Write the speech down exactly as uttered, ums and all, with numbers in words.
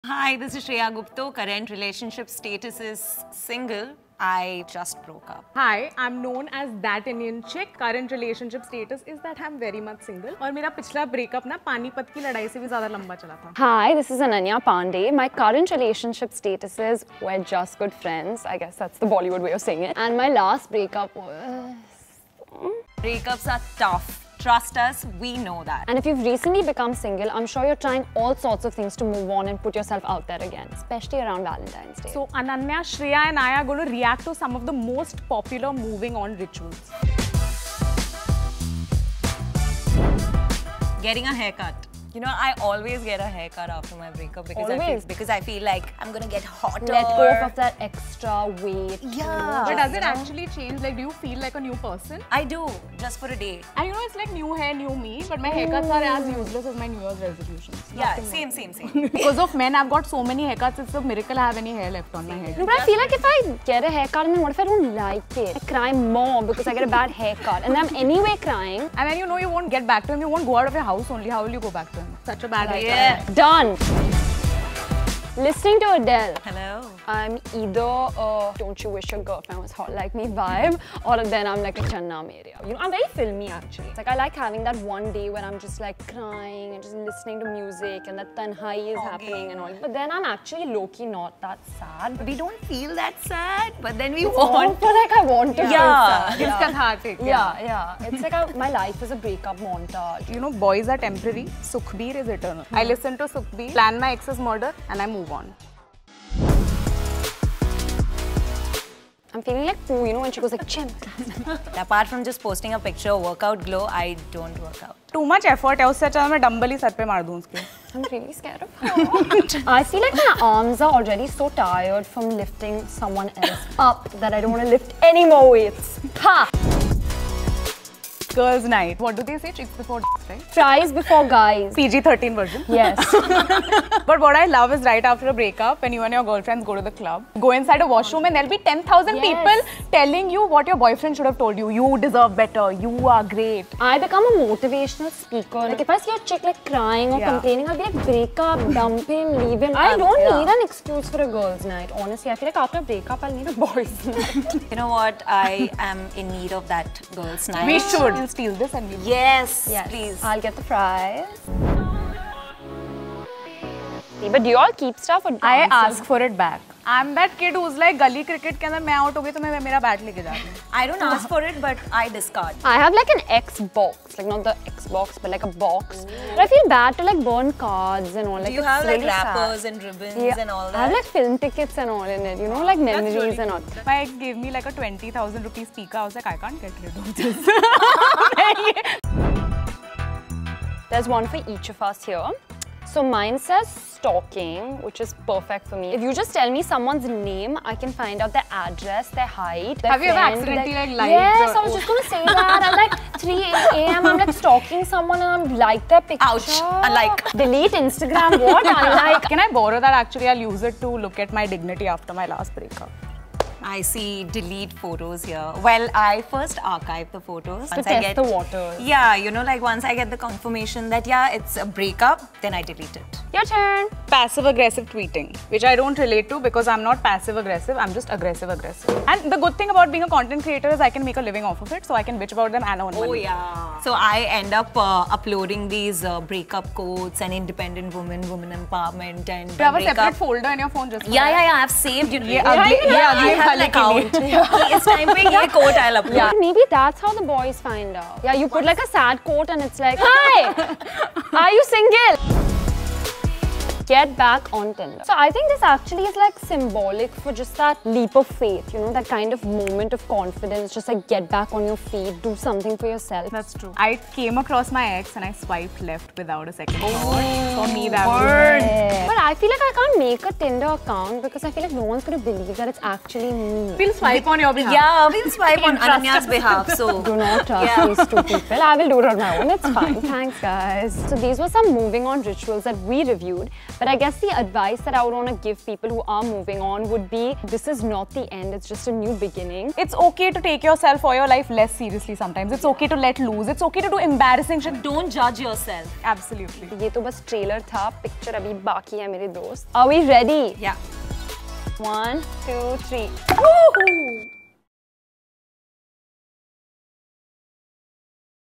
Hi, this is Shreya Gupta. Current relationship status is single. I just broke up. Hi, I'm known as that Indian chick. Current relationship status is that I'm very much single. और मेरा पिछला breakup ना पानीपत की लड़ाई से भी ज़्यादा लंबा चला था. Hi, this is Ananya Pandey. My current relationship status is we're just good friends. I guess that's the Bollywood way of saying it. And my last breakup was... Breakups are tough. Trust us, we know that. And if you've recently become single, I'm sure you're trying all sorts of things to move on and put yourself out there again, especially around Valentine's Day. So Ananya, Shreya and I are going to react to some of the most popular moving on rituals. Getting a haircut. You know, I always get a haircut after my breakup because always. I feel because I feel like I'm gonna get hotter. Let go of that extra weight. Yeah. But does it actually change? Like, do you feel like a new person? I do, just for a day. And you know, it's like new hair, new me. But my haircuts are as useless as my New Year's resolutions. Yeah, Nothing same, more. same, same. Because of men, I've got so many haircuts. It's a miracle I have any hair left on my head. No, but I feel like if I get a haircut and then what if I don't like it? I cry more because I get a bad haircut and I'm anyway crying. And then you know you won't get back to him. You won't go out of your house only. How will you go back to him? Such a bad haircut. Yeah. Done. Listening to Adele. Hello. I'm either a don't you wish your girlfriend was hot like me vibe, or then I'm like a Channa Meria. You know, I'm very filmy actually. It's like I like having that one day where I'm just like crying and just listening to music and that tanhai is okay. happening and all. But then I'm actually low-key not that sad. We don't feel that sad, but then we It's want. more like I want to. Yeah. Feel sad. It's cathartic. Yeah, yeah. yeah. It's like a, my life is a breakup montage. You know, boys are temporary. Sukhbir is eternal. I listen to Sukhbir, plan my ex's murder, and I move on. I'm feeling like poo, you know, when she goes like, Chim. Apart from just posting a picture, workout glow, I don't work out. Too much effort है उससे अच्छा मैं dumbbell ही sir पे मार दूँ उसके. I'm really scared of her. I feel like my arms are already so tired from lifting someone else up that I don't want to lift any more weights. Ha! Girls' night. What do they say? Chicks before dicks, right? Fries before guys. P G thirteen version. Yes. But what I love is right after a breakup, when you and your girlfriends go to the club, go inside a washroom and there'll be ten thousand Yes. people telling you what your boyfriend should have told you. You deserve better. You are great. I become a motivational speaker. Like if I see a chick like crying or Yeah. complaining, I'll be like, break up, dump him, leave him. I Um, don't yeah. need an excuse for a girl's night. Honestly, I feel like after a breakup, I'll need a boy's night. You know what? I am in need of that girls' night. We should. We'll steal this and we Yes, Yes. please. I'll get the fries. But do you all keep stuff or I dance? ask for it back. I'm that kid who's like, गली cricket के अंदर मैं out हो गई तो मैं मेरा bat लेके जा रही हूँ. I don't ask for it, but I discard. I have like an Xbox, like not the Xbox, but like a box. But I feel bad to like burn cards and all. Like Do you it's have like really sad. wrappers and ribbons Yeah. and all that? I have like film tickets and all in it, you know, like memories really and all. My ex gave me like a twenty thousand rupee speaker. I was like, I can't get rid of this. There's one for each of us here. So mine says stalking, which is perfect for me. If you just tell me someone's name, I can find out their address, their height, their Have you ever friend, accidentally, their- like, liked Yes, the- I was just gonna say that. I'm like three A M I'm like stalking someone and I'm like their picture. Ouch. Unlike. Delete Instagram. What? Unlike. Can I borrow that? Actually, I'll use it to look at my dignity after my last breakup. I see delete photos here. Well, I first archive the photos. To Once test I get, the waters. Yeah, you know, like once I get the confirmation that, yeah, it's a breakup, then I delete it. Your turn. Passive aggressive tweeting, which I don't relate to because I'm not passive aggressive, I'm just aggressive aggressive. And the good thing about being a content creator is I can make a living off of it, so I can bitch about them and earn money. Oh, yeah. So I end up uh, uploading these uh, breakup quotes and independent women, women empowerment and Do you have a breakup. separate folder in your phone just for Yeah, that? yeah, yeah. I've saved, you know. Yeah, yeah, ugly- yeah, yeah, I ugly have an khali account. ke It's time पे ये quote I'll upload. Yeah. Maybe that's how the boys find out. Yeah, you put like a sad quote and it's like, hi, are you single? Get back on Tinder. So I think this actually is like symbolic for just that leap of faith, you know, that kind of moment of confidence, just like get back on your feet, do something for yourself. That's true. I came across my ex and I swiped left without a second thought. For me, that Word. Yeah. But I feel like I can't make a Tinder account because I feel like no one's going to believe that it's actually me. We'll swipe on your behalf. Yeah, we'll swipe on Trust Ananya's us. behalf. So Do not trust Yeah. these two people. I will do it on my own. It's fine. Thanks, guys. So these were some moving on rituals that we reviewed. But I guess the advice that I would want to give people who are moving on would be, this is not the end, it's just a new beginning. It's okay to take yourself or your life less seriously sometimes. It's okay to let loose. It's okay to do embarrassing shit. Don't judge yourself. Absolutely. ये तो बस trailer था, picture अभी बाकी है मेरे दोस्त. Are we ready? Yeah. One, two, three. Woohoo!